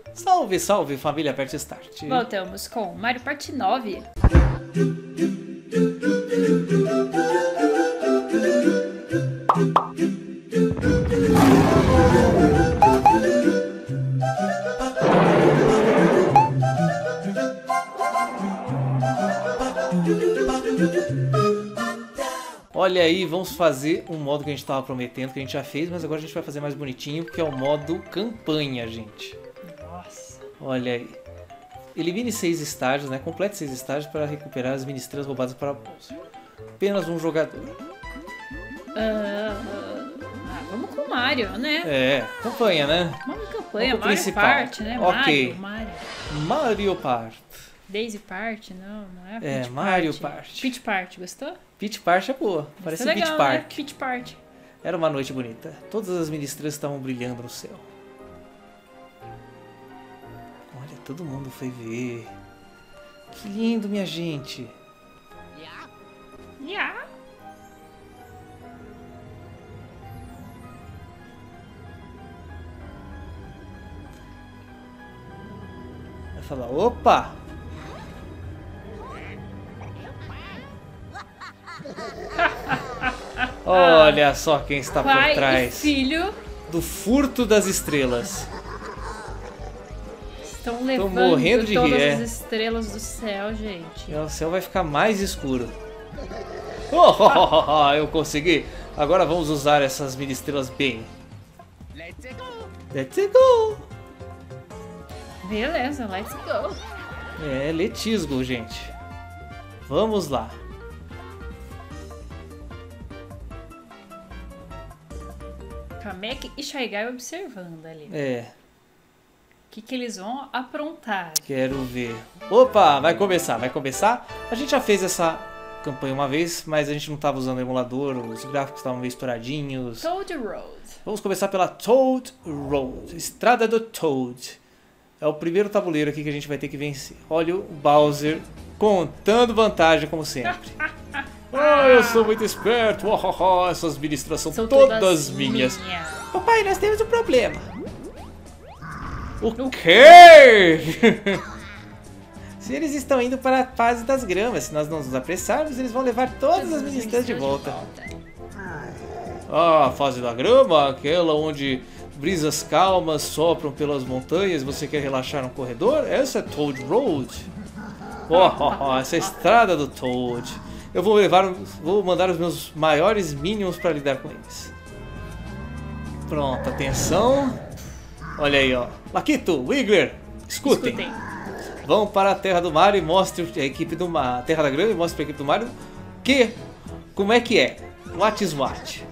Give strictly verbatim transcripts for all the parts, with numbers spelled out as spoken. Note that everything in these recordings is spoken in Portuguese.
Salve, salve, família, aperte Start. Voltamos com Mario Party nove. Olha aí, vamos fazer um modo que a gente estava prometendo, que a gente já fez, mas agora a gente vai fazer mais bonitinho, que é o modo campanha, gente. Nossa. Olha aí. Elimine seis estágios, né? Complete seis estágios para recuperar as mini-estrelas roubadas para Bowser. Apenas um jogador. Uh, ah, vamos com o Mario, né? É, campanha, né? Vamos com campanha, Vamos Mario principal. Party, né? Ok. Mario, Mario. Mario Party. Daisy Party, não, não é? É, Peach Mario Party. Party. Peach Party, gostou? Peach Party é boa, parece Isso é Beach legal, Park. né? Peach Party. Era uma noite bonita. Todas as mini-estrelas estavam brilhando no céu. Olha, todo mundo foi ver. Que lindo, minha gente. Yeah. Vai falar, opa! Olha só quem está Pai por trás e filho do furto das estrelas. estão levando morrendo de todas rir, as é. estrelas do céu, gente. E o céu vai ficar mais escuro. Oh, oh, oh, oh, eu consegui. Agora vamos usar essas mini estrelas bem. Let's go! Let's go! Beleza, let's go. É, letisgo, gente. Vamos lá. Kamek e Shy Guy observando ali. É, O que, que eles vão aprontar? quero ver. Opa, vai começar, vai começar. A gente já fez essa campanha uma vez, mas a gente não estava usando o emulador, os gráficos estavam meio estouradinhos. Toad Road. Vamos começar pela Toad Road, Estrada do Toad. É o primeiro tabuleiro aqui que a gente vai ter que vencer. Olha o Bowser contando vantagem, como sempre. Oh, eu sou muito esperto. Oh, oh, oh, essas ministras são, São todas, todas minhas. minhas. Papai, nós temos um problema. O quê? Se eles estão indo para a fase das gramas, se nós não nos apressarmos, eles vão levar todas as ministras de volta. Ah, a fase da grama, aquela onde brisas calmas sopram pelas montanhas e você quer relaxar no corredor? Essa é Toad Road. Oh, oh, oh, essa é a estrada do Toad. Eu vou levar, vou mandar os meus maiores minions para lidar com eles. Pronto, atenção. Olha aí, ó. Laquito, Wiggler, escutem. Escutem. Vão para a Terra do Mario e mostrem a equipe do Mario, a Terra da Grama e mostrem para a equipe do Mario que, como é que é. What is what?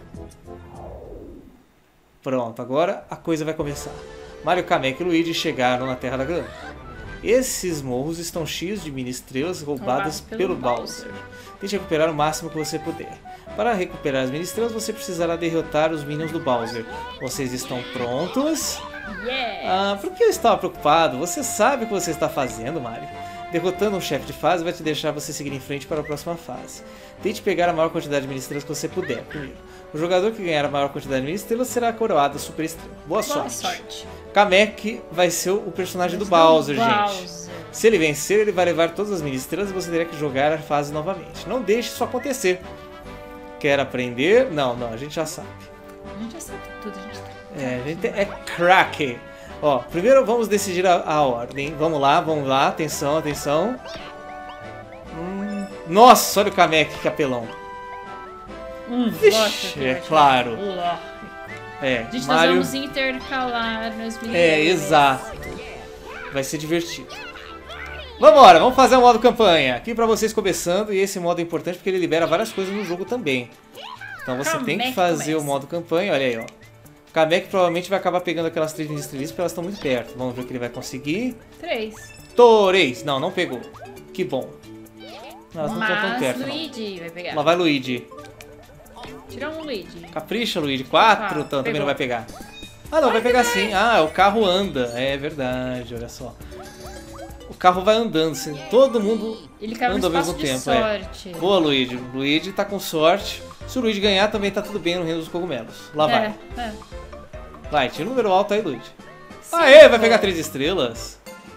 Pronto, agora a coisa vai começar. Mario, Kamek e Luigi chegaram na Terra da Grama. Esses morros estão cheios de mini-estrelas roubadas Roubado pelo pelo Bowser. Bowser. Tente recuperar o máximo que você puder. Para recuperar as mini-estrelas, você precisará derrotar os minions do Bowser. Vocês estão prontos? Yeah! Ah, por que eu estava preocupado? Você sabe o que você está fazendo, Mario. Derrotando um chefe de fase vai te deixar você seguir em frente para a próxima fase. Tente pegar a maior quantidade de mini-estrelas que você puder primeiro. O jogador que ganhar a maior quantidade de mini-estrelas será coroado Super Estrela. Boa, Boa sorte. sorte. Kamek vai ser o personagem do Bowser, gente. Bowser. Se ele vencer, ele vai levar todas as mini-estrelas e você terá que jogar a fase novamente. Não deixe isso acontecer. Quer aprender? Não, não, a gente já sabe. A gente já sabe tudo, a gente tá... É, a gente é craque. Ó, primeiro vamos decidir a, a ordem. Vamos lá, vamos lá, atenção, atenção. Hum, nossa, olha o Kamek, que apelão. Hum, Vixe, nossa, é que claro. ótimo. É, Gente, Mario... nós vamos intercalar nos meninos. É, exato. Vai ser divertido. Vambora, vamos fazer o modo campanha. Aqui pra vocês começando, e esse modo é importante porque ele libera várias coisas no jogo também. Então você tem que Kamek fazer começa. o modo campanha, olha aí, ó. O Kamek provavelmente vai acabar pegando aquelas três mini-estrelas porque elas estão muito perto. Vamos ver o que ele vai conseguir. Três. Torês! Não, não pegou. Que bom. Não, elas não estão tão Mas perto, não. Luigi vai pegar. Lá vai Luigi. Tira um Luigi. Capricha, Luigi. Quatro, Ah, então, também pegou. não vai pegar. Ah, não, vai pegar sim. Ah, o carro anda. É verdade, olha só. O carro vai andando, assim. Todo mundo Ele cai no anda ao mesmo espaço de tempo. É. sorte. Boa, Luigi. O Luigi tá com sorte. Se o Luigi ganhar, também tá tudo bem no reino dos cogumelos. Lá vai. É, é. Vai, tira o número alto aí, Luigi. Aê, vai pegar três estrelas.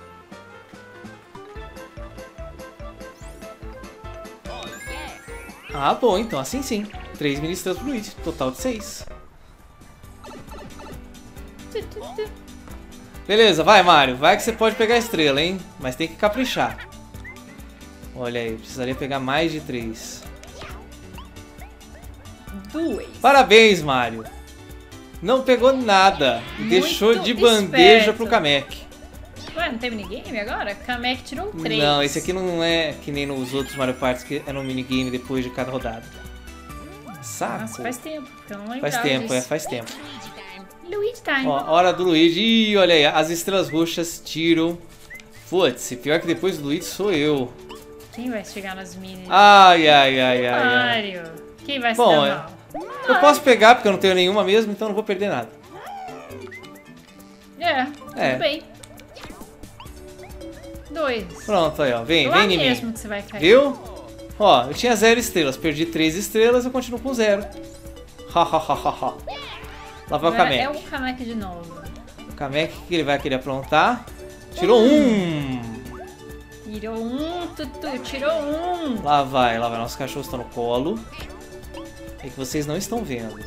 Ah, bom, então assim sim. três mini estrelas pro Luigi, total de seis. Beleza, vai Mario, vai que você pode pegar a estrela, hein? Mas tem que caprichar. Olha aí, precisaria pegar mais de três. Duas. Parabéns, Mario. Não pegou nada. E Muito deixou de bandeja esperto. pro Kamek. Ué, não tem minigame agora? Kamek tirou três. Não, esse aqui não é que nem nos outros Mario Party, que é no minigame depois de cada rodada. Saco. Nossa, faz tempo, porque eu não lembrava Faz tempo, disso. é, faz tempo. Luigi Time. Ó, hora do Luigi. Ih, olha aí, as estrelas roxas tiram. Putz, pior que depois do Luigi sou eu. Quem vai chegar nas minis? Ai, ai, ai, ai, ai. Mario. Quem vai Bom, se é- dar mal? Eu posso pegar porque eu não tenho nenhuma mesmo, então não vou perder nada. É, tudo É. bem. Dois. Pronto, aí, ó. Vem, Lá vem em mim. mesmo que você vai cair. Viu? Ó, eu tinha zero estrelas, perdi três estrelas, eu continuo com zero. Ha, ha, ha, ha, ha. Lá vai o Agora Kamek. é o Kamek de novo. O Kamek, o que ele vai querer aprontar? Tirou um! Tirou um, Tutu, tirou um. Lá vai, lá vai. Nossos cachorros estão no colo. É que vocês não estão vendo.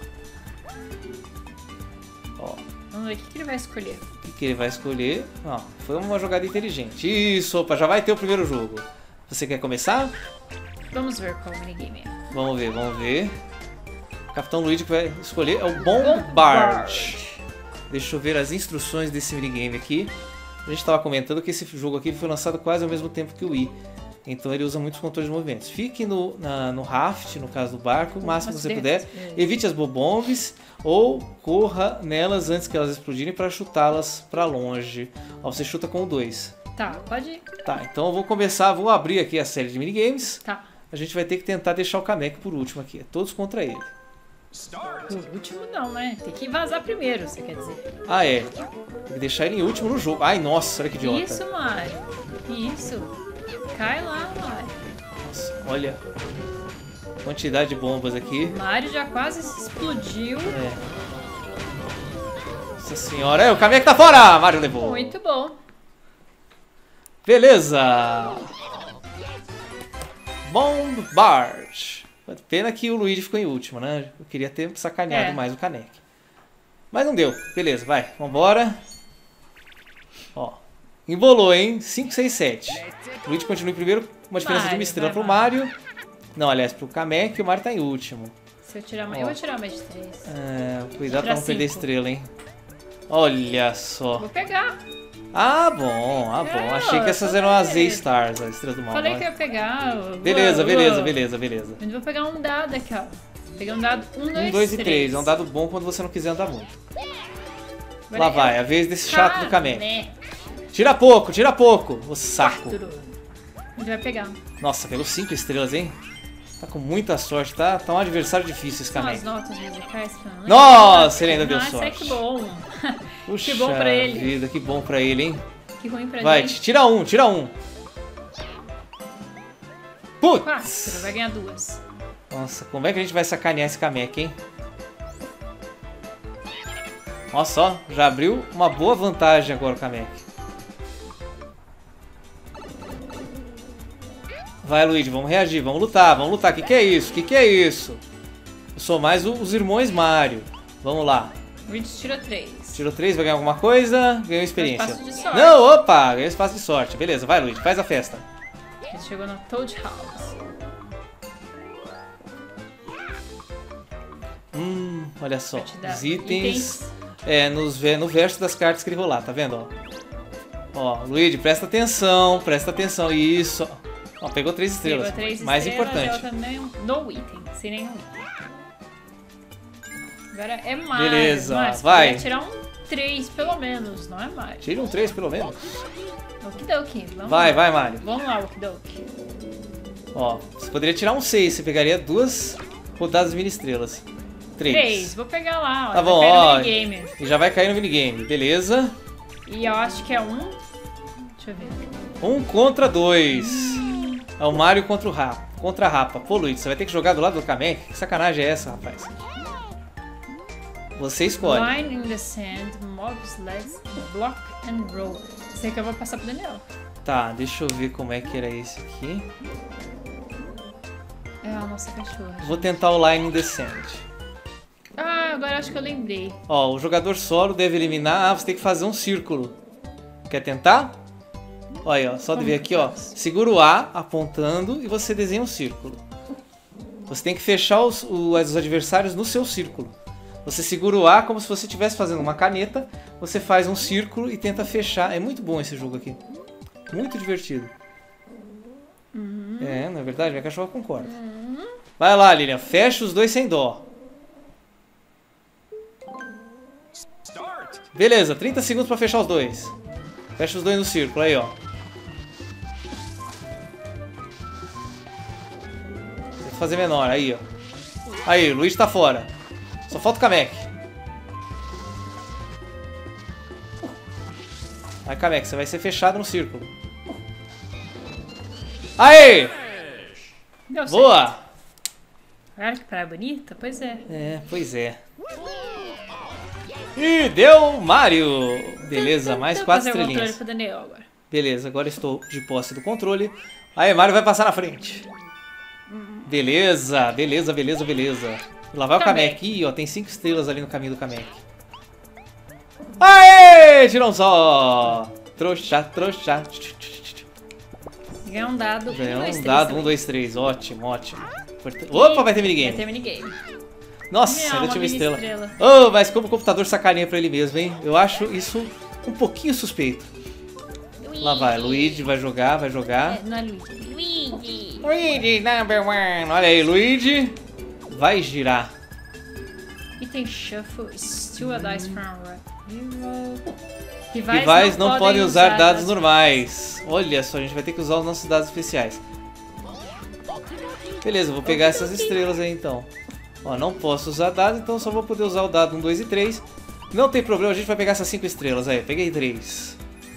Ó, Vamos ver o que, que ele vai escolher. o que, que ele vai escolher? Ó, foi uma jogada inteligente. Isso, opa, já vai ter o primeiro jogo. Você quer começar? Vamos ver qual minigame é. Vamos ver, vamos ver. O Capitão Luigi que vai escolher é o Bombard. Deixa eu ver as instruções desse minigame aqui. A gente estava comentando que esse jogo aqui foi lançado quase ao mesmo tempo que o Wii. Então ele usa muitos controles de movimentos. Fique no, na, no raft, no caso do barco, o máximo que você puder. Evite as bobombes ou corra nelas antes que elas explodirem para chutá-las para longe. Ó, você chuta com o dois. Tá, pode ir. Tá, então eu vou começar, vou abrir aqui a série de minigames. Tá. A gente vai ter que tentar deixar o Kamek por último aqui. É todos contra ele. O último não, né? Tem que vazar primeiro, você quer dizer. Ah, é. Tem que deixar ele em último no jogo. Ai, nossa, olha que idiota. Isso, Mario. Isso. Cai lá, Mario. Nossa, olha. Quantidade de bombas aqui. Mario já quase se explodiu. É. Nossa senhora. É, o Kamek tá fora! Mario levou. Muito bom. Beleza. Bombard. Pena que o Luigi ficou em último, né? Eu queria ter sacaneado É. mais o Kamek. Mas não deu. Beleza, vai. Vambora. Ó. Embolou, hein? cinco, seis, sete. O Luigi continua em primeiro, uma diferença de uma Mario, estrela vai, pro Mario. Mario. Não, aliás, pro Kamek e o Mario tá em último. Se eu tirar mais. Ó. Eu vou tirar mais de três. É, cuidado Tira pra não perder cinco. estrela, hein? Olha só. Vou pegar. Ah, bom, ah, bom. É, Achei que ó, essas tô eram as vendo. Z-Stars, as estrelas do mal. Falei né? que eu ia pegar. eu vou- Beleza, eu beleza, vou- beleza, beleza. Eu vou pegar um dado aqui, ó. Peguei um dado um, dois, Um, dois e três. É um dado bom quando você não quiser andar muito. Agora Lá é vai, a vez desse chato do Kamek. Kamek. Tira pouco, tira pouco. O saco. Quatro. A gente vai pegar. Nossa, pegou cinco estrelas, hein? Tá com muita sorte, tá? Tá um adversário difícil esse São Kamek. as notas musicais que eu não Nossa, ele ainda deu Nossa, sorte. que bom. Puxa que bom pra ele. vida, que bom pra ele, hein? Que ruim pra Vai, gente. tira um, tira um. Putz! Quatro, vai ganhar duas. Nossa, como é que a gente vai sacanear esse Kamek, hein? Nossa, ó, já abriu uma boa vantagem agora o Kamek. Vai, Luigi, vamos reagir, vamos lutar, vamos lutar. Que que é isso? Que que é isso? Eu sou mais o- os irmãos Mario. Vamos lá. O Luigi tirou três. Tirou três, vai ganhar alguma coisa? Ganhou experiência. Espaço de sorte. Não, opa, ganhou espaço de sorte. Beleza, vai, Luigi, faz a festa. Ele chegou no Toad House. Hum, olha só. Vai te dar Os itens. itens. É, nos, ve- no verso das cartas que ele rolar, tá vendo? Ó, ó Luigi, presta atenção, presta atenção. Isso. Ó, pegou três estrelas. Pegou três Mais estrelas, importante. ela também no item, sem nenhum item. Agora é Mario. Beleza, Mario, você vai. poderia tirar um três pelo menos, não é Mario? Tira um três pelo menos. Okidoki, vamos Vai, lá. vai, Mario. Vamos lá, Okidoki. Ó, você poderia tirar um seis, você pegaria duas rodadas mini estrelas. Três. Três, vou pegar lá, ó. Tá vai bom, cair no ó. minigame. E já vai cair no minigame, beleza? E eu acho que é um... Deixa eu ver. Um contra dois. É o Mario contra o Rapa. Contra a Rapa. Pô, Luigi, você vai ter que jogar do lado do Kamek? Que sacanagem é essa, rapaz? Você escolhe. Line in the sand, mobs, legs, block and roll. Esse aqui eu vou passar pro Daniel. Tá, deixa eu ver como é que era esse aqui. É a nossa cachorra. Vou tentar o Line in the sand. Ah, agora acho que eu lembrei. Ó, o jogador solo deve eliminar... Ah, você tem que fazer um círculo. Quer tentar? Olha aí, ó, só de ver aqui, ó. Segura o A apontando e você desenha um círculo. Você tem que fechar os, os adversários no seu círculo. Você segura o A como se você estivesse fazendo uma caneta. Você faz um círculo e tenta fechar. É muito bom esse jogo aqui. Muito divertido. Uhum. É, na verdade, minha cachorra concorda. Uhum. Vai lá, Lilian. Fecha os dois sem dó. Beleza, trinta segundos pra fechar os dois. Fecha os dois no círculo, aí, ó. Vou fazer menor, aí, ó. Aí, o Luigi tá fora. Só falta o Kamek. Vai, Kamek, você vai ser fechado no círculo. Aí! Deu Boa! certo. Olha que praia bonita, pois é. É, pois é. E deu Mario! Beleza, mais Vou quatro fazer o estrelinhas. controle pro Daniel agora. Beleza, agora estou de posse do controle. Aí, Mario vai passar na frente. Beleza, beleza, beleza, beleza. E lá vai o Kamek. Ih, ó, tem cinco estrelas ali no caminho do Kamek. Aê! Tirou um só! Trouxa, trouxa. Ganhar um dado. Ganhou um, dois, um três dado, também. um, dois, três. Ótimo, ótimo. Opa, vai ter Vai minigame. ter minigame. Nossa, Minha, ainda uma tinha uma mini estrela. estrela. Oh, mas como o computador sacaneia pra ele mesmo, hein? Eu acho isso um pouquinho suspeito. Lá vai, Luigi vai jogar, vai jogar. É, não é Luigi. Luigi. Luigi, number one. Olha aí, Luigi vai girar. E tem shuffle, steal a dice from a hero. Rivais não podem usar dados normais. Olha só, a gente vai ter que usar os nossos dados especiais. Beleza, vou pegar essas estrelas aí então. Ó, não posso usar dados, então só vou poder usar o dado um, dois e três. Não tem problema, a gente vai pegar essas cinco estrelas aí. Peguei três.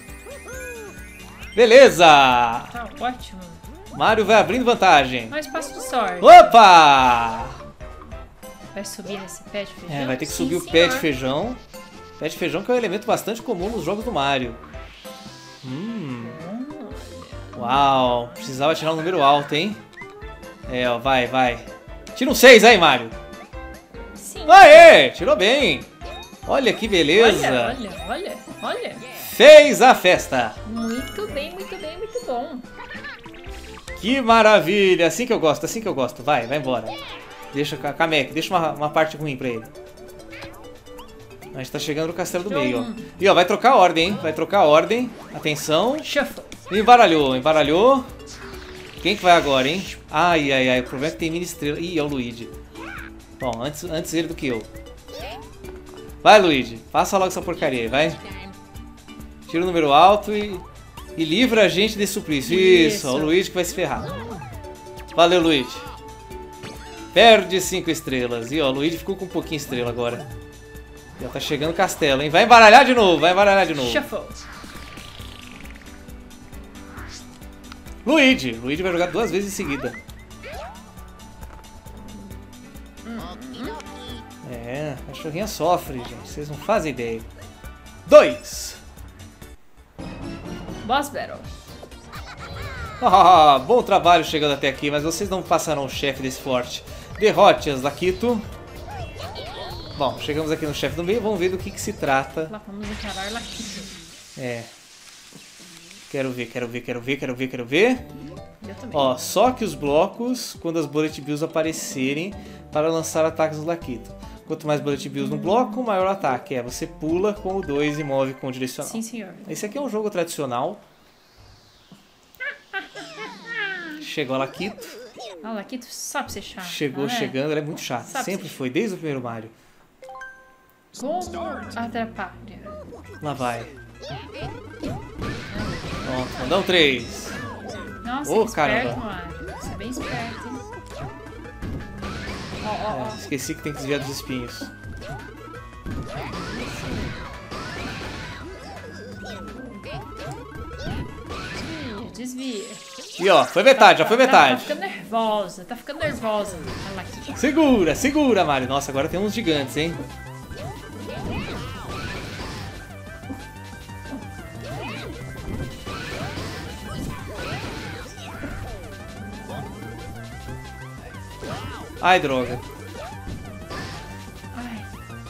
Beleza! Tá ótimo. Mario vai abrindo vantagem. Mais passo de sorte. Opa! Vai subir nesse pé de feijão? É, vai ter que Sim, subir o senhor. pé de feijão. Pé de feijão que é um elemento bastante comum nos jogos do Mario. Hum. Uau, precisava tirar um número alto, hein? É, ó, vai, vai. Tira um seis aí, Mario. Sim. Aê, tirou bem. Olha que beleza. Olha, olha, olha, olha. Fez a festa. Muito bem, muito bem, muito bom. Que maravilha. Assim que eu gosto, assim que eu gosto. Vai, vai embora. Deixa com a Kamek, deixa uma, uma parte ruim pra ele. A gente tá chegando no castelo do meio, ó. E ó, vai trocar a ordem, hein? Vai trocar a ordem. Atenção. Shuffle. Embaralhou, embaralhou. Quem que vai agora, hein? Ai, ai, ai. O problema é que tem mini estrela. Ih, é o Luigi. Bom, antes, antes ele do que eu. Vai, Luigi. Passa logo essa porcaria aí, vai. Tira o número alto e, e livra a gente desse suplício. Isso, Isso. ó, o Luigi que vai se ferrar. Valeu, Luigi. Perde cinco estrelas. E ó, o Luigi ficou com um pouquinho estrela agora. Já tá chegando o castelo, hein? Vai embaralhar de novo, vai embaralhar de novo. Shuffle. Luigi. Luigi vai jogar duas vezes em seguida. É, a cachorrinha sofre, gente. Vocês não fazem ideia. Dois. Boss Battle. Ah, bom trabalho chegando até aqui, mas vocês não passarão o chefe desse forte. Derrote as Lakitu. Bom, chegamos aqui no chefe do meio, vamos ver do que, que se trata. Lá vamos encarar Lakitu. É. Quero ver, quero ver, quero ver, quero ver, quero ver. Eu também. Ó, só que os blocos quando as Bullet Bills aparecerem para lançar ataques no Lakitu. Quanto mais Bullet Bills no bloco, maior o ataque. É, você pula com o dois e move com o direcional. Sim, senhor. Esse aqui é um jogo tradicional. Chegou a Lakitu. Ah, Lakitu sabe ser chato. Chegou não é? chegando, ela é muito chata. Sabe Sempre ser foi, desde o primeiro Mario. Como atrapalha. Lá vai. Pronto, mandão três. Nossa, Ô, que caramba. esperto, Mario. Você é bem esperto, hein? Ó, ó, ó. É, esqueci que tem que desviar dos espinhos. Desvia, desvia. E ó, foi metade, já foi Tá, tá metade. ficando nervosa, tá ficando nervosa. Olha lá aqui. Segura, segura, Mario. Nossa, agora tem uns gigantes, hein? Ai, droga. Ai.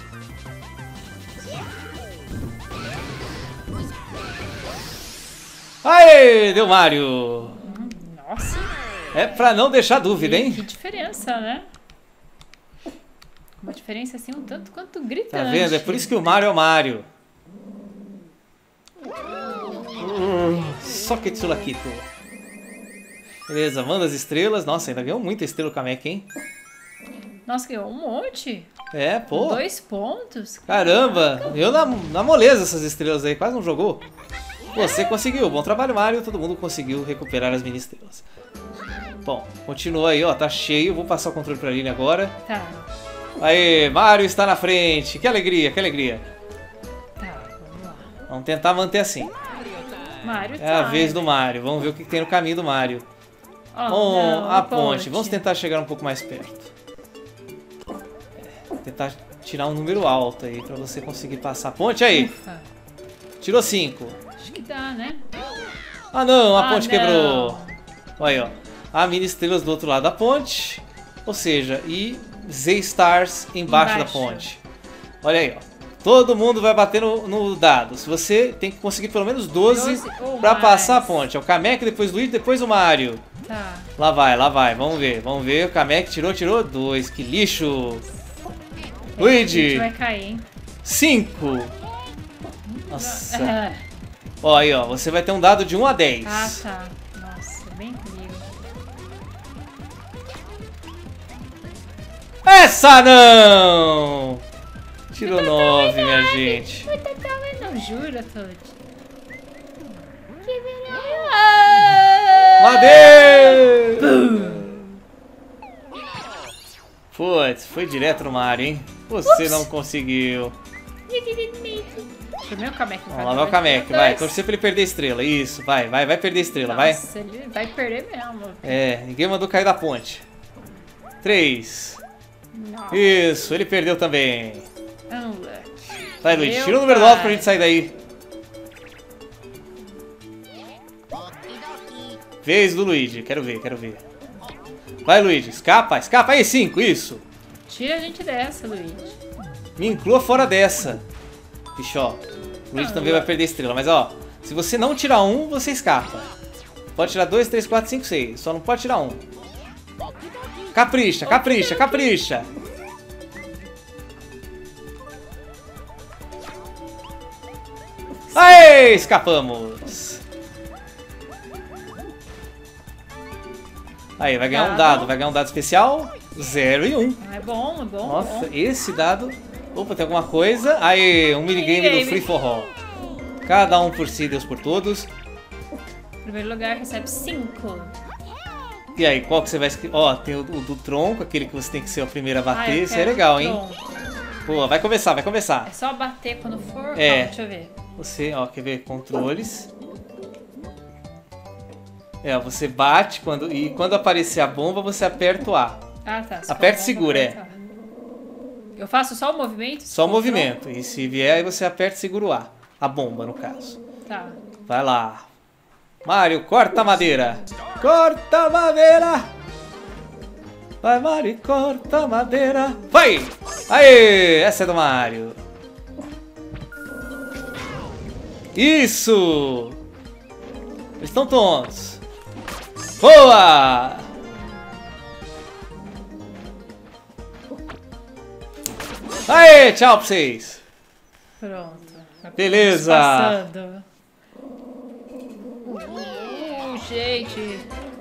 Aê, deu Mario. Nossa. É pra não deixar dúvida, hein? Que diferença, né? Uma diferença assim um tanto quanto gritante. Tá vendo? É por isso que o Mario é o Mario. Só que Tsulaquito. Beleza, manda as estrelas. Nossa, ainda ganhou muita estrela o Kamek, hein? Nossa, ganhou um monte. É, pô. Dois pontos. Caramba, eu na, na moleza essas estrelas aí, quase não jogou. Você conseguiu, bom trabalho, Mario. Todo mundo conseguiu recuperar as mini estrelas. Bom, continua aí, ó, tá cheio. Vou passar o controle pra Lily agora. Tá. Aê, Mario está na frente. Que alegria, que alegria. Tá, vamos lá. Vamos tentar manter assim. Mario É a tá. vez do Mario. Vamos ver o que tem no caminho do Mario. Oh, Bom, não, a ponte. Vamos tentar chegar um pouco mais perto. É, tentar tirar um número alto aí pra você conseguir passar a ponte. Aí, Ufa. tirou cinco. Acho que dá, né? Ah não, a Ah, ponte não. quebrou. Olha aí, ó. Há mini estrelas do outro lado da ponte. Ou seja, e Z-Stars embaixo, Embaixo. da ponte. Olha aí, ó. Todo mundo vai bater no, no dado. Se você tem que conseguir pelo menos doze, doze ou pra mais. passar a ponte. É o Kamek, depois o Luigi, depois o Mario. Tá. Lá vai, lá vai. Vamos ver, vamos ver. O Kamek tirou, tirou dois. Que lixo. A Luigi, gente vai cair, hein? cinco. Nossa. Ah, Ó, aí, ó. Você vai ter um dado de um a dez. ah, tá. Nossa, bem comigo. Essa não! Tirou nove, minha gente. Não, jura, Toad? Que Madeira! Putz, foi direto no mar, hein? Você Ups. não conseguiu. Primeiro o Kamek. Vamos lá, vai o Kamek, vai. Torcer pra ele perder estrela. Isso, vai, vai, vai perder estrela, vai. Nossa, ele vai perder mesmo. É, ninguém mandou cair da ponte. Três. Não. Isso, ele perdeu também. Unlucky. Vai, Luigi, Meu tira o número pai. alto pra gente sair daí. Vez do Luigi, quero ver, quero ver. Vai, Luigi, escapa, escapa. Aí, cinco, isso. Tira a gente dessa, Luigi. Me inclua fora dessa. Ixi, ó. O Luigi Ah, também vai perder estrela, mas ó. Se você não tirar um, você escapa. Pode tirar dois, três, quatro, cinco, seis. Só não pode tirar um. Capricha, capricha, capricha. Aê, escapamos. Aí, vai ganhar um Dado. dado. Vai ganhar um dado especial. Zero e um. Ah, é bom, é bom. Nossa, bom. esse dado... Opa, tem alguma coisa? Aí, um minigame Minigame. do Free for All. Cada um por si, Deus por todos. Primeiro lugar recebe cinco. E aí, qual que você vai escrever? Ó, tem o, o do tronco, aquele que você tem que ser o primeiro a Ah, bater. eu Isso é quero legal, hein? tronco. Pô, vai começar, vai começar. É só bater quando for? É. Calma, deixa eu ver. Você, ó, quer ver? Controles. É, você bate quando e quando aparecer a bomba, você aperta o A. Ah, tá. Se Aperta e for bom, segura, vou é. apertar. Eu faço só o movimento? Se Só o for movimento. E se vier, aí você aperta e segura o A. A bomba, no caso. pronto? Tá. Vai lá. Mario, corta a madeira. Corta a madeira. Vai, Mario, corta a madeira. Vai! Aê! Essa é do Mario. Isso! Eles estão tontos. Boa! Aê, tchau pra vocês. Pronto. Beleza. Passando. Uh, gente.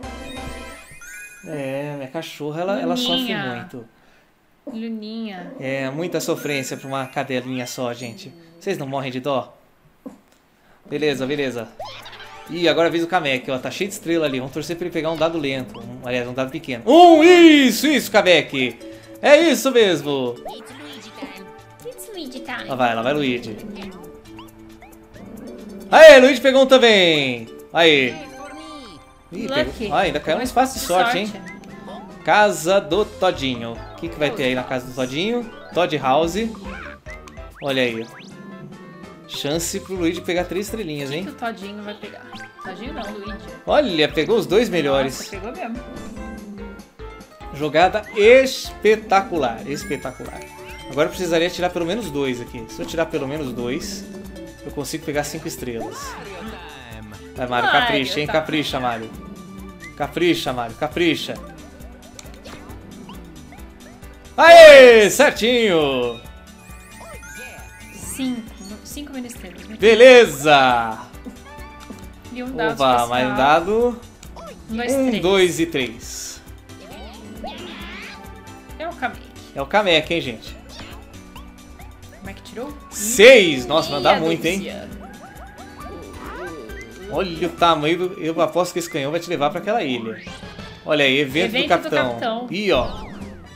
É, minha cachorra, ela, ela sofre Luninha. muito. Luninha. É, muita sofrência pra uma cadelinha só, gente. Vocês não morrem de dó? Beleza, beleza. Ih, agora é a vez do Kamek, ó. Tá cheio de estrela ali. Vamos torcer pra ele pegar um dado lento. Um, aliás, um dado pequeno. Um! Isso, isso, Kamek! É isso mesmo! It's Luigi time. Lá vai, lá vai Luigi. Aê, Luigi pegou um também! Aê! Ih, Lucky. pegou. Ah, ainda caiu um espaço de sorte, hein? Casa do Todinho. O que, que vai ter aí na casa do Todinho? Todd House. Olha aí, ó. Chance pro Luigi pegar três estrelinhas, O que hein? o Todinho vai pegar? Todinho não, Luigi. Olha, pegou os dois Nossa, melhores. pegou mesmo. Jogada espetacular, espetacular. Agora eu precisaria tirar pelo menos dois aqui. Se eu tirar pelo menos dois, eu consigo pegar cinco estrelas. Vai, Mario, capricha, hein? Capricha, Mario. Capricha, Mario, capricha. Aê, certinho! Cinco. Cinco ministérios. Beleza! E um dado Opa, especial. mais um dado. Um, dois, Um, três. dois e três. É o Kamek. É o Kamek, hein, gente? Como é que tirou? Seis! Nossa, vai Ih, dar a muito, hein? Luciana. Olha o tamanho do... Eu aposto que esse canhão vai te levar pra aquela ilha. Olha aí, evento, Evento do capitão. do capitão. Ih, ó.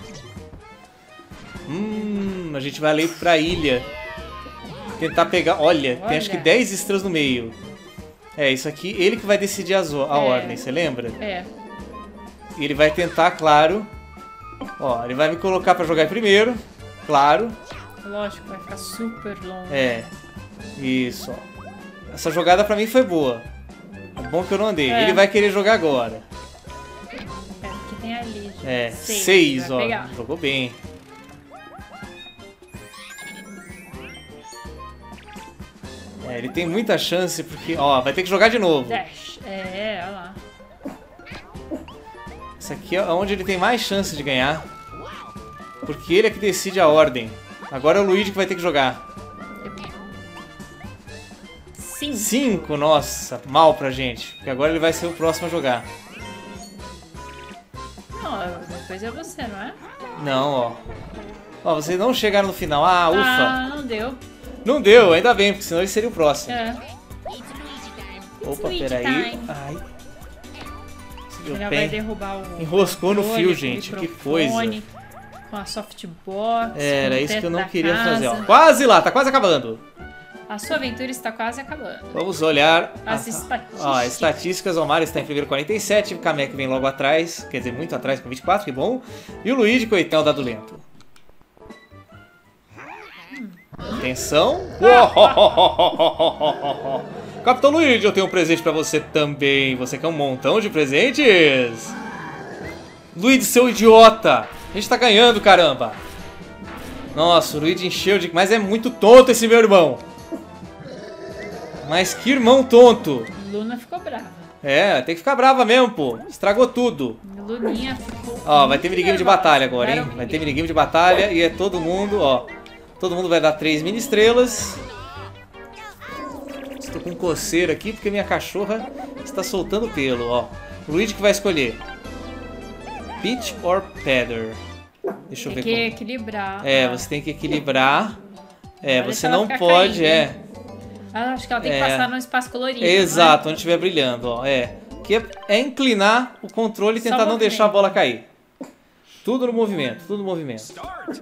Hum, a gente vai ali pra ilha. Tentar pegar... Olha, tem acho que Olha. dez estrelas no meio. É, isso aqui, ele que vai decidir as o- a É. ordem, você lembra? É. E ele vai tentar, claro... Ó, ele vai me colocar pra jogar em primeiro. Claro. Lógico, vai ficar super longe. É. Isso, ó. Essa jogada pra mim foi boa. É bom que eu não andei. É. Ele vai querer jogar agora. É, que tem ali. já. É, Seis, seis, vai ó. pegar. Jogou bem. É, ele tem muita chance porque... Ó, vai ter que jogar de novo. Dash. É, olha lá. Esse aqui é onde ele tem mais chance de ganhar. Porque ele é que decide a ordem. Agora é o Luigi que vai ter que jogar. Cinco. Cinco, nossa, mal pra gente. Porque agora ele vai ser o próximo a jogar. Não, depois é você, não é? Não, ó. Ó, vocês não chegaram no final. Ah, ufa. Ah, não deu. Não deu, ainda bem, porque senão ele seria o próximo. É. Opa, Luigi peraí. time. Ai. Seu Ele vai pé derrubar o... enroscou no controle, fio, o gente. Que microfone, coisa. Com a softbox. Era com o isso que eu teto não da queria casa. fazer, ó. Quase lá, tá quase acabando. A sua aventura está quase acabando. Vamos olhar As a- estatísticas. Ó, estatísticas. O Mario está em primeiro quarenta e sete, o Kamek vem logo atrás, quer dizer, muito atrás com vinte e quatro, que bom. E o Luigi, coitão, dado lento. Atenção. Capitão Luigi, eu tenho um presente pra você também. Você quer um montão de presentes? Luigi, seu idiota. A gente tá ganhando, caramba. Nossa, o Luigi encheu de... Mas é muito tonto esse meu irmão. Mas que irmão tonto. Luna ficou brava. É, tem que ficar brava mesmo, pô. Estragou tudo. Luninha ficou. Ó, vai ter muito minigame de nervosa. batalha agora, hein? Battle Vai ter minigame. minigame de batalha e é todo mundo, ó. Todo mundo vai dar três mini estrelas. Estou com coceira aqui porque minha cachorra está soltando pelo, ó. O Luigi que vai escolher. Peach or Peter? Deixa eu Tem ver que como... equilibrar. É, Ah, você tem que equilibrar. É, Olha você se ela não ficar pode, caindo, é. ah, acho que ela tem que É. passar num espaço colorido. Exato, onde estiver brilhando, ó. É. Que é, é inclinar o controle e Só tentar não movimento. deixar a bola cair. Tudo no movimento, tudo no movimento.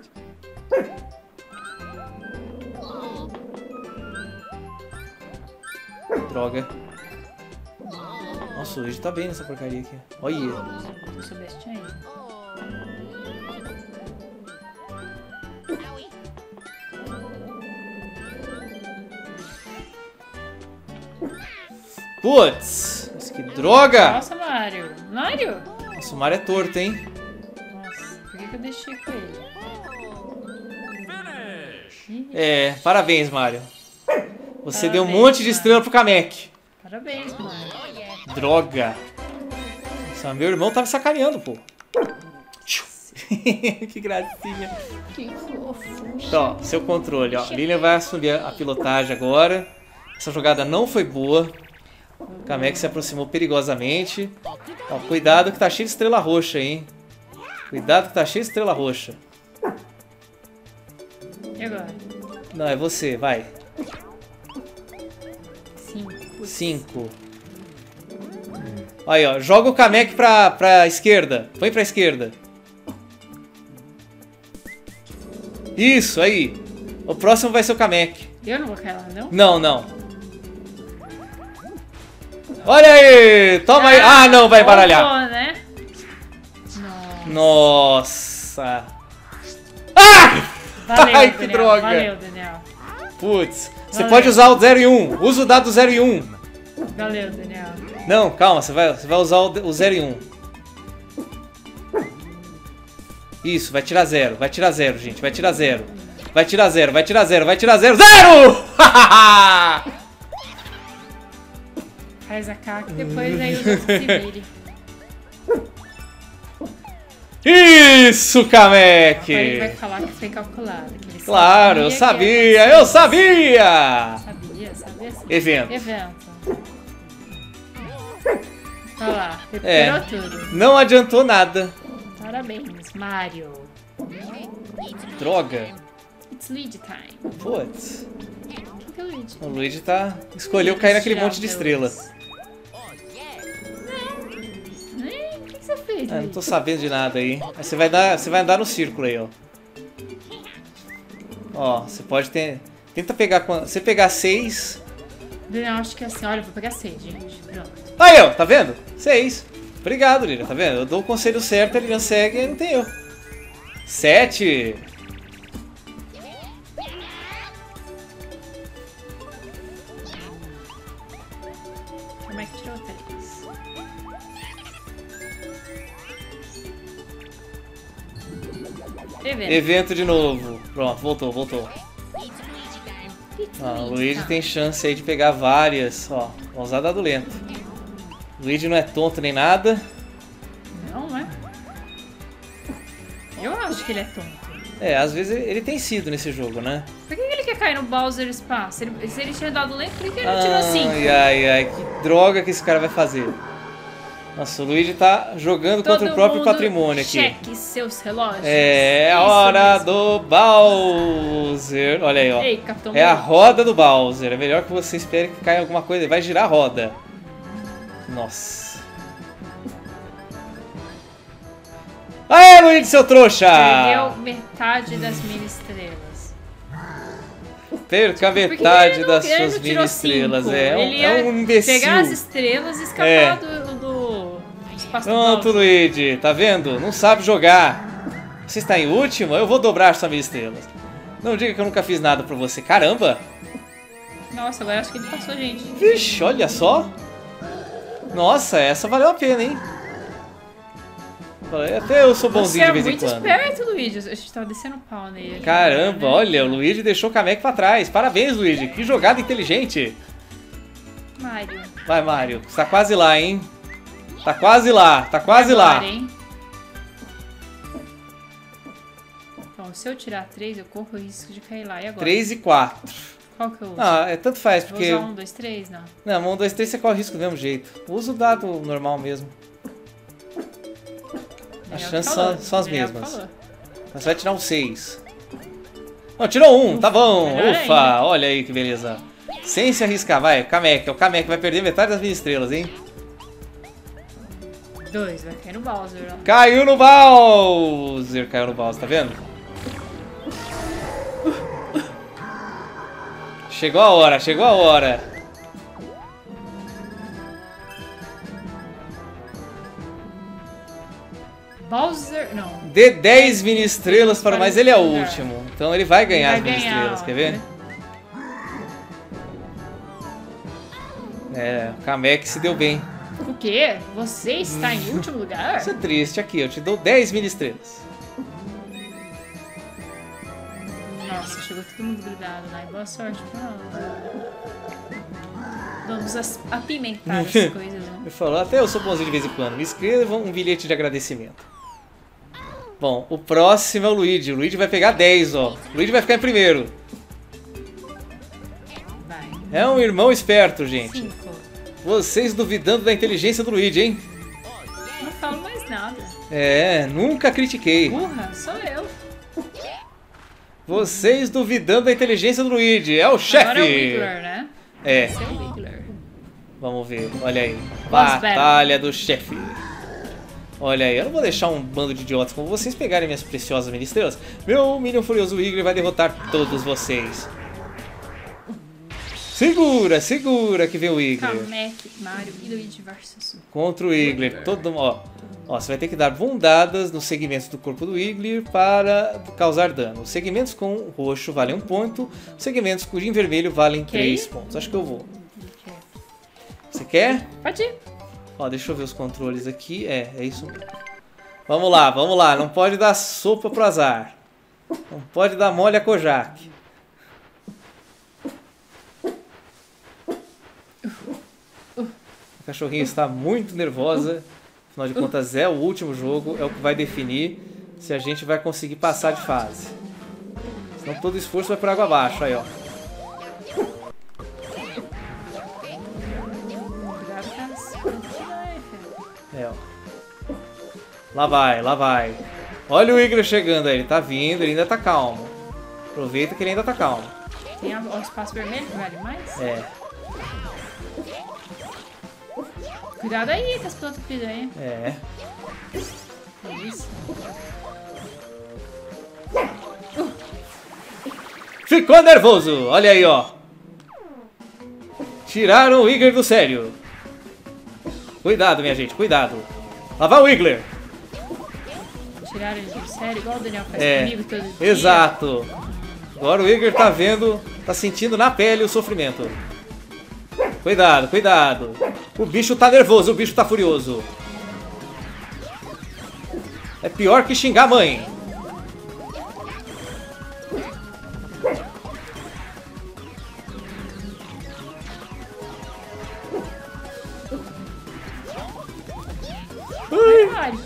Droga. Nossa, o Luigi tá bem nessa porcaria aqui. Olha. Né? Tu soubeste aí. Putz! Mas que droga! Nossa, Mario. Mario? Nossa, o Mario é torto, hein? Nossa, por que, que eu deixei com ele? Ih, É, parabéns, Mario. Você deu um Parabéns, monte de Mario. estrela pro Kamek. Parabéns, Mario. Droga. Nossa, meu irmão tá me sacaneando, pô. Que gracinha. Que fofo. Então, ó, seu controle, ó. Lilian vai assumir a pilotagem agora. Essa jogada não foi boa. O Kamek se aproximou perigosamente. Ó, cuidado que tá cheio de estrela roxa, hein. Cuidado que tá cheio de estrela roxa. E agora? Não, é você, vai. Cinco. Cinco. Aí, ó. Joga o Kamek pra, pra esquerda. Põe pra esquerda. Isso, aí. O próximo vai ser o Kamek. Eu não vou cair lá, não? Não, não. Olha aí! Toma aí! Ah, não, vai embaralhar. Voltou, né? Nossa. Nossa. Ah! Valeu, Ai, que Daniel. droga. Valeu, Daniel. Putz. Você Valeu. pode usar o zero e um. Usa o dado zero e um. Valeu, Daniel. Não, calma. Você vai, você vai usar o o zero e um. Isso, vai tirar zero. Vai tirar zero, gente. Vai tirar zero. Vai tirar zero, vai tirar zero, vai tirar zero. Zero! Faz a caca e depois aí os outros se virem. Isso, Kamek! Agora ele vai falar que foi calculado. Que ele Claro, eu sabia, eu sabia! Sabia, sabia sim. Evento. Evento. Olha lá, É. recuperou tudo. Não adiantou nada. Parabéns, Mario. Droga. It's Luigi time. Putz. O que é o Luigi? O Luigi tá... escolheu cair naquele monte de estrela. Nem, o que você fez, Ah, não Luigi? tô sabendo de nada aí. Aí você vai, dar, você vai andar no círculo aí, ó. Ó, você pode ter... Tenta pegar... quando- você pegar seis... Eu acho que é assim, olha, eu vou pegar seis, gente. Pronto. Aí, ó, tá vendo? Seis. Obrigado, Lilian, tá vendo? Eu dou o conselho certo, a Lilian segue e não tem eu. Sete. Como é que tirou três? Evento. Evento de novo. Pronto, voltou, voltou. It's Ó, o Luigi Luigi time. tem chance aí de pegar várias. Ó, vou usar dado lento. O Luigi não é tonto nem nada. Não, é? Eu acho que ele é tonto. É, às vezes ele, ele tem sido nesse jogo, né? Por que que ele quer cair no Bowser Spa? Se ele, se ele tinha dado lento, por que que ele não tirou cinco? Ai, ai, ai, que droga que esse cara vai fazer. Nossa, o Luigi tá jogando Todo contra o próprio mundo patrimônio aqui. cheque seus relógios. É a Isso hora mesmo. do Bowser. Olha aí, ó. Ei, Capitão É a Bowser. roda do Bowser. É melhor que você espere que caia alguma coisa. Vai girar a roda. Nossa. Aê, Luigi, seu trouxa! Perdeu metade das mini estrelas. Perca Porque metade ele não- das ele suas não mini tirou estrelas. cinco. É, um, Ele é ia um imbecil. pegar as estrelas e escapar É. do, do espaço Pronto, do Bowser. Luigi. Tá vendo? Não sabe jogar. Você está em último? Eu vou dobrar suas mini estrelas. Não diga que eu nunca fiz nada pra você. Caramba! Nossa, agora acho que ele passou a gente. Vixe, olha só. Nossa, essa valeu a pena, hein? Até eu sou Você bonzinho é de vez em muito quando. esperto, Luigi. A gente tava descendo o pau nele. Caramba, né? olha, o Luigi deixou o Kamek pra trás. Parabéns, Luigi. Que jogada inteligente. Mario. Vai, Mario. Você tá quase lá, hein? Tá quase lá, tá quase Agora, lá. hein? Bom, se eu tirar três, eu corro o risco de cair lá. E agora? três e quatro. Qual que eu uso? Ah, é tanto faz, Vou porque... usar um, dois, três? Não. Não, um, dois, três você corre risco do mesmo jeito. Usa o dado normal mesmo. As Daniel chances falou, são, são as Daniel mesmas. falou. Mas você vai tirar um seis. Não, tirou um, tá bom. melhor Ufa, ainda. olha aí que beleza. Sem se arriscar, vai, Kamek. O Kamek vai perder metade das minhas estrelas, hein? Dois, vai cair no Bowser, ó. Caiu no Bowser. Caiu no Bowser, tá vendo? Chegou a hora, chegou a hora. Bowser, não. Dê dez mini estrelas para, mas ele é o lugar. último. Então ele vai ganhar Vai as mini ganhar, estrelas, ó. quer ver? É, o Kamek se deu bem. O quê? Você está em último lugar? Isso é triste aqui, eu te dou dez mini estrelas. Nossa, chegou todo mundo grudado lá. E boa sorte pra nós. Vamos as- apimentar as coisas, né? Ele falou, até eu sou bonzinho de vez em quando. Me escrevam um bilhete de agradecimento. Bom, o próximo é o Luigi. O Luigi vai pegar dez, ó. O Luigi vai ficar em primeiro. Vai. É um irmão esperto, gente. Cinco. Vocês duvidando da inteligência do Luigi, hein? Não falo mais nada. É, nunca critiquei. Burra, sou eu. Vocês duvidando da inteligência do Luigi. É o chefe. Agora é o Wiggler, né? É, Esse é o Wiggler. vamos ver. Olha aí. Boss Batalha do chefe. Olha aí, eu não vou deixar um bando de idiotas como vocês pegarem minhas preciosas mini estrelas. Meu Minion Furioso Wiggler vai derrotar todos vocês. Segura, segura que vem o Wiggler. Kamek, Mario e Luigi versus. Contra o Wiggler. Todo, ó, ó, você vai ter que dar bundadas nos segmentos do corpo do Wiggler para causar dano. Os segmentos com roxo valem um ponto. Os segmentos com em vermelho valem três pontos. Acho que eu vou. Você quer? Pode ir. Ó, deixa eu ver os controles aqui. É, é isso mesmo. Vamos lá, vamos lá. Não pode dar sopa pro azar. Não pode dar mole a Kojak. A cachorrinha está muito nervosa. Afinal de contas, é o último jogo. É o que vai definir se a gente vai conseguir passar de fase. Senão todo esforço vai por água abaixo. Aí, ó. É, ó. Lá vai, lá vai. Olha o Igor chegando aí. Ele tá vindo, ele ainda tá calmo. Aproveita que ele ainda tá calmo. Tem o espaço vermelho que vale mais? É. Cuidado aí com as plantas filhas aí. É. É isso. Ficou nervoso. Olha aí, ó. Tiraram o Igor do sério. Cuidado, minha gente, cuidado. Lá vai o Igor. Tiraram ele do sério, igual o Daniel faz É, comigo todo dia. exato. Agora o Igor tá vendo, tá sentindo na pele o sofrimento. Cuidado, cuidado. O bicho tá nervoso, o bicho tá furioso. É pior que xingar a mãe. Ai, Mario.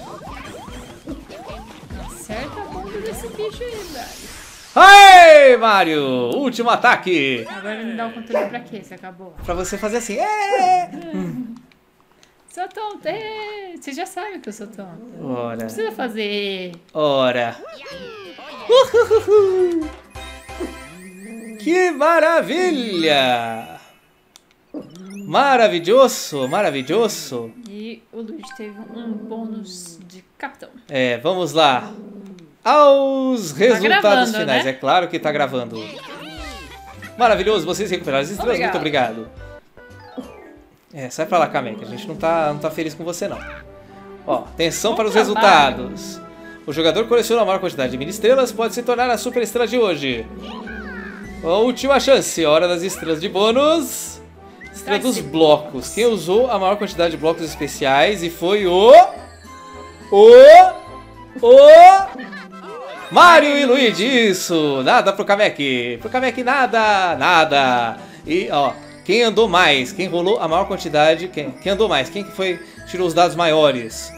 Acerta a bunda desse bicho aí, velho. Ai, Mario! Último ataque. Agora me dá o controle pra quê? Se acabou. Pra você fazer assim. É! Sou tonta! é. Você já sabe que eu sou tonta. Não Ora, precisa fazer. ora. Uhuhu. Que maravilha! Maravilhoso, maravilhoso. E o Luigi teve um bônus de capitão. É, vamos lá. Aos resultados gravando, finais. né? É claro que tá gravando. Maravilhoso, vocês recuperaram as estrelas. Obrigado. Muito obrigado. É, sai pra lá, Kamek. A gente não tá, não tá feliz com você, não. Ó, atenção Bom para os trabalho. resultados. O jogador que coleciona a maior quantidade de mini estrelas pode se tornar a super estrela de hoje. A última chance. Hora das estrelas de bônus. Estrela dos blocos. Quem usou a maior quantidade de blocos especiais e foi o... O... O... Mario e Luigi, isso! Nada pro Kamek. Pro Kamek nada, nada. E, ó, quem andou mais? Quem rolou a maior quantidade? Quem, quem andou mais? Quem que foi, tirou os dados maiores?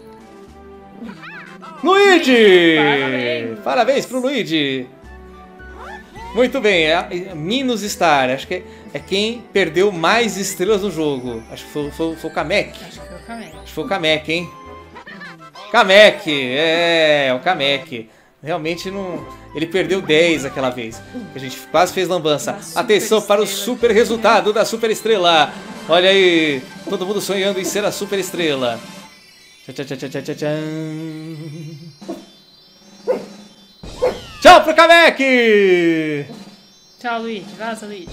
Luigi! Parabéns. Parabéns pro Luigi. Muito bem, é, é Minus Star. Acho que é, é quem perdeu mais estrelas no jogo. Acho que foi, foi, foi o Kamek. Acho que foi o Kamek. Acho que foi o Kamek, hein? Kamek, é, o Kamek. Realmente não... Ele perdeu dez aquela vez. A gente quase fez lambança. Atenção para o super resultado da super estrela. Olha aí, todo mundo sonhando em ser a super estrela. Tchau, tchau, tchau, tchau, tchau, tchau. Tchau pro Kamek! Tchau, Luigi. Vaza, Luigi.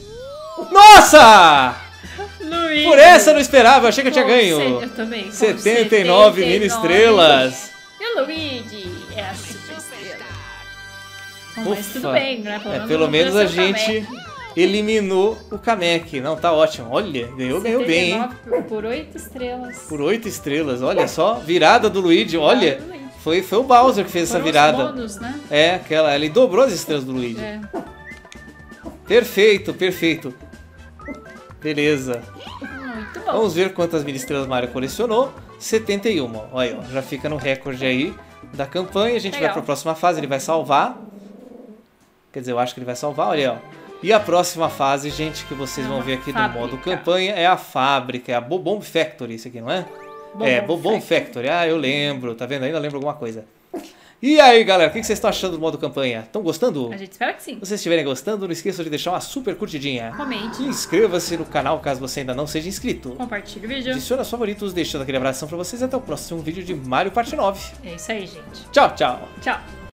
Nossa! Luigi. Por essa eu não esperava, eu achei que eu tinha Com ganho. se- Eu também. com setenta e nove mini estrelas. E o Luigi é a super estrela. Bom, mas Ufa. tudo bem, né? É, não pelo menos a venceu o gente Kamek. eliminou o Kamek. Não, tá ótimo. Olha, ganhou, ganhou bem, hein? setenta e nove por oito estrelas. Por oito estrelas, olha só. Virada do Luigi, olha. Foi, foi o Bowser que fez essa Foram os virada. bônus, né? É, aquela, ele dobrou as estrelas do Luigi. É. Perfeito, perfeito. Beleza. Muito bom. Vamos ver quantas mini estrelas Mario colecionou. setenta e uma. Olha, ó, já fica no recorde aí da campanha. A gente Legal. vai para a próxima fase, ele vai salvar. Quer dizer, eu acho que ele vai salvar, olha, ó. E a próxima fase, gente, que vocês É vão uma ver aqui fábrica. do modo campanha, é a fábrica, é a Bobomb Factory, isso aqui, não é? Bobomb é, Bobomb Factory. Ah, eu lembro, tá vendo? Ainda lembro alguma coisa. E aí, galera, o que vocês estão achando do modo campanha? Estão gostando? A gente espera que sim. Se vocês estiverem gostando, não esqueçam de deixar uma super curtidinha. Comente. Inscreva-se no canal caso você ainda não seja inscrito. Compartilhe o vídeo. Adicione os favoritos, deixando aquele abração pra vocês. Até o próximo vídeo de Mario Parte nove. É isso aí, gente. Tchau, tchau! Tchau.